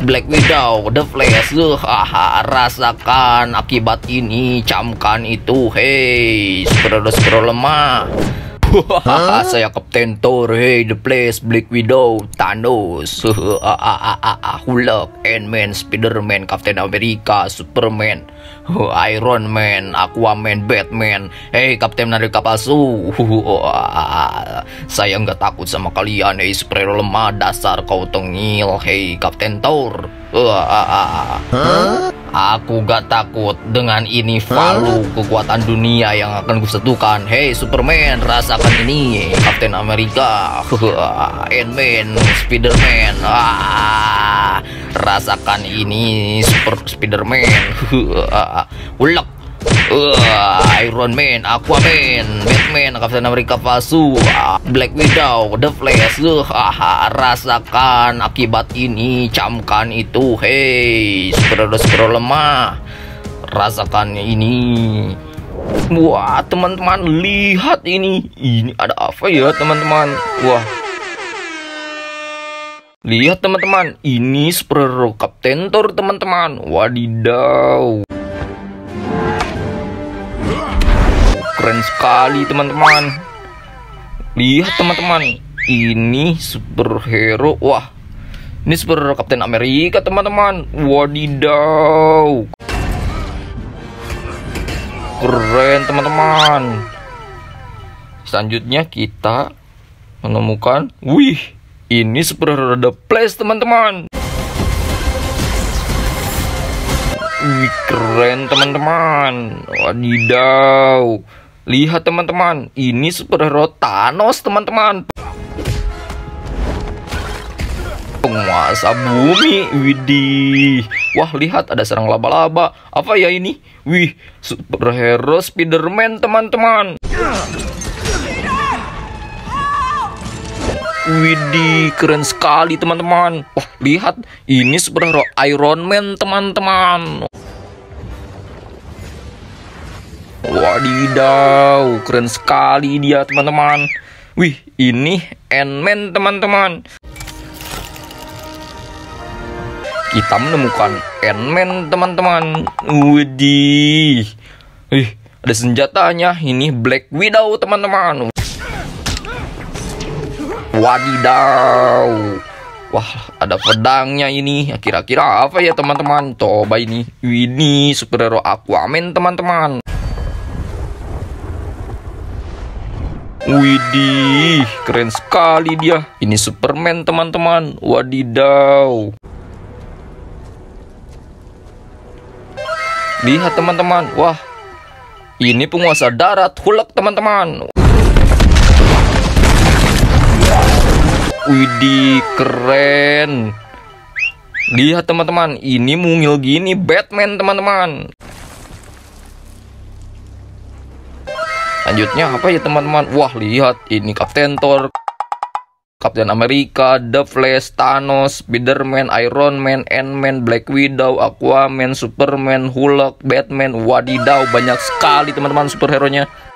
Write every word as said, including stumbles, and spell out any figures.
Black Widow, The Flash, haha, rasakan akibat ini, camkan itu, hei, superhero-superhero lemah. Hahaha, saya Kapten Thor, hey, The Flash, Black Widow, Thanos, Hulk, Ant-Man, Spider-Man, Captain America, Superman, Iron Man, Aquaman, Batman, hey, Kapten Amerika palsu. Saya nggak takut sama kalian, hey, superhero lemah, dasar kau tengil, hey, Kapten Thor. Aku gak takut dengan ini Valu, kekuatan dunia yang akan kusatukan. Hey Superman, rasakan ini, Kapten Amerika, Ant-Man, Spider-Man, ah, rasakan ini, Super Spider-Man, Hulk, uh, Iron Man, Aquaman, Batman, Kapten Amerika palsu, uh, Black Widow, The Flash, uh, rasakan akibat ini, camkan itu, hei, superhero-superhero lemah, rasakan ini. Wah teman-teman, lihat ini, ini ada apa ya teman-teman? Wah, lihat teman-teman, ini superhero Kapten Thor teman-teman. Wadidaw, keren sekali teman-teman. Lihat teman-teman, ini superhero. Wah, ini superhero Kapten Amerika teman-teman. Wadidaw, keren teman-teman. Selanjutnya kita menemukan, wih, ini superhero The Flash teman-teman. Wih, keren teman-teman. Wadidaw, lihat teman-teman, ini superhero Thanos teman-teman, penguasa bumi. Widih, wah, lihat ada sarang laba-laba. Apa ya ini? Wih, superhero Spider-Man teman-teman. Widih, keren sekali teman-teman. Wah, lihat, ini superhero Iron Man teman-teman. Wadidaw, keren sekali dia teman-teman. Wih, ini Ant-Man teman-teman. Kita menemukan Ant-Man teman-teman. Widih, wih, ada senjatanya. Ini Black Widow teman-teman. Wadidaw, wah, ada pedangnya ini. Kira-kira apa ya teman-teman? Coba ini. Ini superhero Aquaman teman-teman. Widih, keren sekali dia. Ini Superman teman-teman. Wadidaw, lihat teman-teman. Wah, ini penguasa darat Hulk teman-teman. Widih, keren. Lihat teman-teman, ini mungil gini Batman teman-teman. Lanjutnya apa ya teman-teman? Wah, lihat, ini Kapten Thor, Kapten Amerika, The Flash, Thanos, Spider-Man, Iron Man, Ant-Man, Black Widow, Aquaman, Superman, Hulk, Batman. Wadidaw, banyak sekali teman-teman superhero-nya.